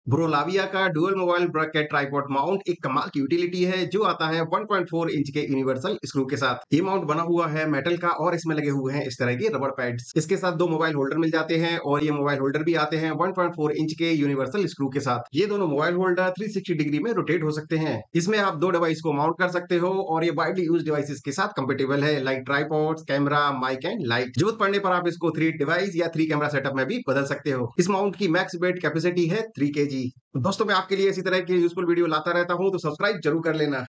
ब्रोलाविया का dual mobile bracket tripod mount एक कमाल की यूटिलिटी है जो आता है 1.4 इंच के यूनिवर्सल स्क्रू के साथ। ये माउंट बना हुआ है मेटल का और इसमें लगे हुए हैं इस तरह के रबर पैड्स। इसके साथ दो मोबाइल होल्डर मिल जाते हैं और ये मोबाइल होल्डर भी आते हैं 1.4 इंच के यूनिवर्सल स्क्रू के साथ। ये दोनों मोबाइल होल्डर 360 डिग्री में रोटेट हो सकते हैं। इसमें आप दो डिवाइस को माउंट कर सकते हो और ये वाइडली यूज डिवाइसेस के साथ कंपेटेबल है, like tripods, camera, mic and light. जरूरत पड़ने पर आप इसको 3 डिवाइस या 3 कैमरा सेटअप में भी बदल सकते हो। इस माउंट की मैक्स वेट कैपेसिटी है 3 kg। दोस्तों, मैं आपके लिए इसी तरह की यूज़फुल वीडियो लाता रहता हूँ, तो सब्सक्राइब ज़रूर कर लेना।